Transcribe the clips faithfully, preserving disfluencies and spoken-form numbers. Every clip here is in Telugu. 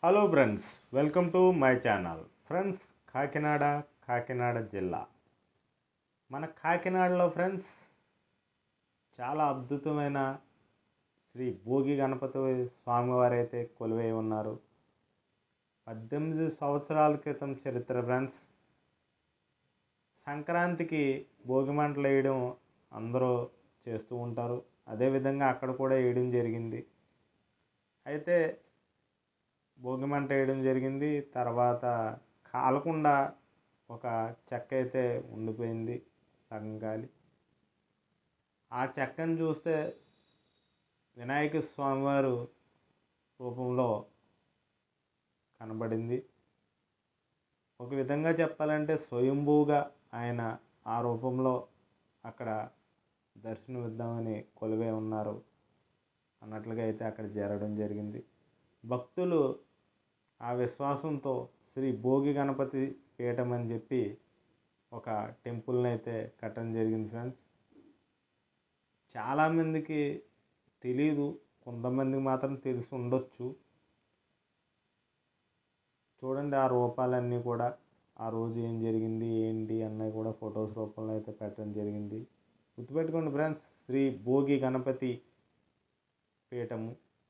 Hello friends, welcome to my channel. Friends, Kakinada Kakinada జిల్లా. మన కాకినాడలో ఫ్రెండ్స్ చాలా అద్భుతమైన శ్రీ భోగి గణపతి స్వామివారు అయితే కొలువై ఉన్నారు. పద్దెనిమిది సంవత్సరాల క్రితం చరిత్ర ఫ్రెండ్స్. సంక్రాంతికి భోగి మంటలు వేయడం అందరూ చేస్తూ ఉంటారు. అదేవిధంగా అక్కడ కూడా వేయడం జరిగింది. అయితే భోగి మంట వేయడం జరిగింది. తర్వాత కాలకుండా ఒక చెక్క అయితే ఉండిపోయింది, సగం కాలి. ఆ చెక్కను చూస్తే వినాయక స్వామివారు రూపంలో కనబడింది. ఒక విధంగా చెప్పాలంటే స్వయంభూగా ఆయన ఆ రూపంలో అక్కడ దర్శనమిద్దామని కొలువై ఉన్నారు అన్నట్లుగా అయితే అక్కడ జరగడం జరిగింది. భక్తులు ఆ విశ్వాసంతో శ్రీ భోగి గణపతి పీఠం అని చెప్పి ఒక టెంపుల్ని అయితే కట్టడం జరిగింది ఫ్రెండ్స్. చాలామందికి తెలీదు, కొంతమందికి మాత్రం తెలిసి ఉండొచ్చు. చూడండి, ఆ రూపాలన్నీ కూడా ఆ రోజు ఏం జరిగింది ఏంటి అన్నవి కూడా ఫొటోస్ రూపంలో అయితే పెట్టడం జరిగింది. గుర్తుపెట్టుకోండి ఫ్రెండ్స్, శ్రీ భోగి గణపతి పీఠము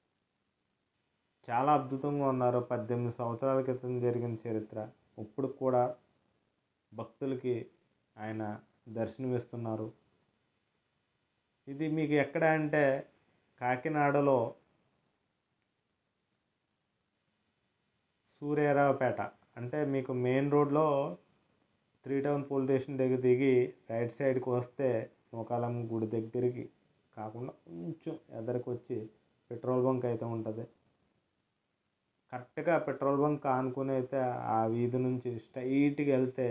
చాలా అద్భుతంగా ఉన్నారు. పద్దెనిమిది సంవత్సరాల క్రితం జరిగిన చరిత్ర ఇప్పుడు కూడా భక్తులకి ఆయన దర్శనమిస్తున్నారు. ఇది మీకు ఎక్కడ అంటే కాకినాడలో సూర్యారావుపేట, అంటే మీకు మెయిన్ రోడ్లో త్రీ టౌన్ పోలీస్ స్టేషన్ దగ్గర దిగి రైట్ సైడ్కి వస్తే నూకాలమ్మ గుడి దగ్గరికి కాకుండా కొంచెం ఎదరికి వచ్చి పెట్రోల్ బంక్ అయితే ఉంటుంది. కరెక్ట్గా పెట్రోల్ బంక్ ఆనుకుని అయితే ఆ వీధి నుంచి స్ట్రైట్గా వెళ్తే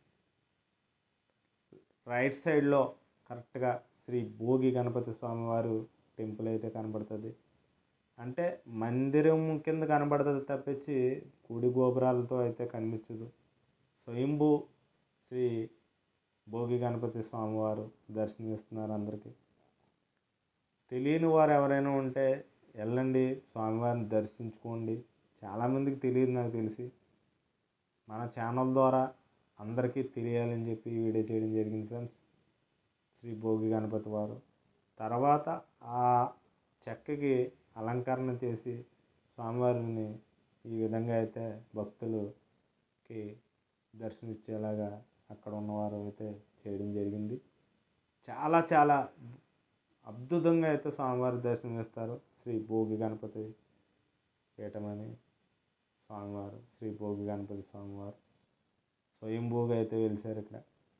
రైట్ సైడ్లో కరెక్ట్గా శ్రీ భోగి గణపతి స్వామివారు టెంపుల్ అయితే కనబడుతుంది. అంటే మందిరం కింద కనబడుతుంది తప్పించి గుడి గోపురాలతో అయితే కనిపించదు. స్వయంభూ శ్రీ భోగి గణపతి స్వామివారు దర్శనమిస్తున్నారు అందరికీ. తెలియని వారు ఎవరైనా ఉంటే వెళ్ళండి, స్వామివారిని దర్శించుకోండి. చాలామందికి తెలియదు, నాకు తెలిసి మన ఛానల్ ద్వారా అందరికీ తెలియాలని చెప్పి వీడియో చేయడం జరిగింది ఫ్రెండ్స్. శ్రీ భోగి గణపతి వారు తర్వాత ఆ చెక్కకి అలంకరణ చేసి స్వామివారిని ఈ విధంగా అయితే భక్తులకి దర్శనమిచ్చేలాగా అక్కడ ఉన్నవారు అయితే చేయడం జరిగింది. చాలా చాలా అద్భుతంగా అయితే స్వామివారి దర్శనమిస్తారు. శ్రీ భోగి గణపతి పీఠమని స్వామివారు, శ్రీ భోగి గణపతి స్వామివారు స్వయంభూగా అయితే వెలిసారు ఇక్కడ.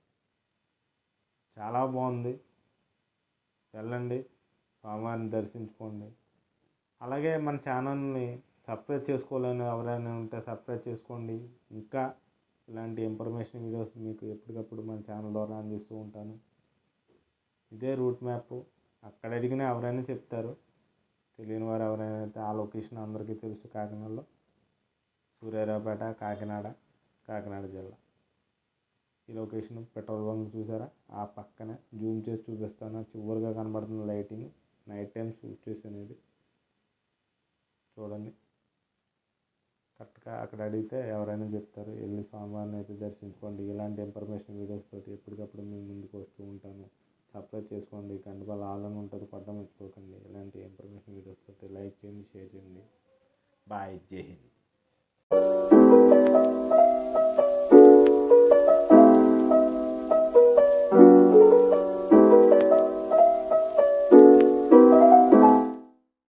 చాలా బాగుంది, వెళ్ళండి, స్వామివారిని దర్శించుకోండి. అలాగే మన ఛానల్ని సబ్స్క్రైబ్ చేసుకోవాలని ఎవరైనా ఉంటే సబ్స్క్రైబ్ చేసుకోండి. ఇంకా ఇలాంటి ఇన్ఫర్మేషన్ వీడియోస్ మీకు ఎప్పటికప్పుడు మన ఛానల్ ద్వారా అందిస్తూ ఉంటాను. ఇదే రూట్ మ్యాప్, అక్కడ అడిగినా ఎవరైనా చెప్తారు. తెలియని వారు ఎవరైనా అయితే ఆ లొకేషన్ అందరికీ తెలుసు. కాకినాడలో సూర్యారావుపేట, కాకినాడ కాకినాడ జిల్లా. ఈ లొకేషన్ పెట్రోల్ బంక్ చూసారా, ఆ పక్కనే జూమ్ చేసి చూపిస్తాను. చివరిగా కనబడుతున్న లైటింగ్ నైట్ టైం షూట్ చేసేది చూడండి. కరెక్ట్గా అక్కడ అడిగితే ఎవరైనా చెప్తారు. వెళ్ళి స్వామివారిని అయితే దర్శించుకోండి. ఇలాంటి ఇన్ఫర్మేషన్ వీడియోస్ తోటి ఎప్పటికప్పుడు మీ ముందుకు వస్తూ ఉంటాను. సబ్స్క్రైబ్ చేసుకోండి, గంటపల్లి ఆల్ అని ఉంటుంది, కొట్టడం మర్చిపోకండి. ఇలాంటి ఇన్ఫర్మేషన్ వీడియోస్ తోటి లైక్ చేయండి, షేర్ చేయండి. బాయ్, జై హింద్.